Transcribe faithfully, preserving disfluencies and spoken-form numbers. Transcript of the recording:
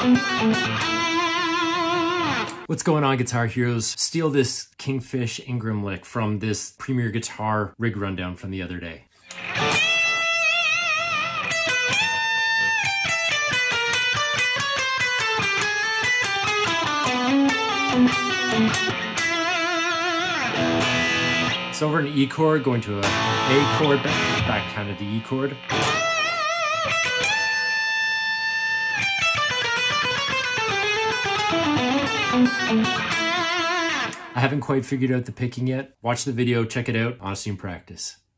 What's going on, Guitar Heroes? Steal this Kingfish Ingram lick from this Premier Guitar rig rundown from the other day. It's over an E chord, going to a A chord, back, back kind of the E chord. I haven't quite figured out the picking yet. Watch the video, check it out, I'll see you in practice.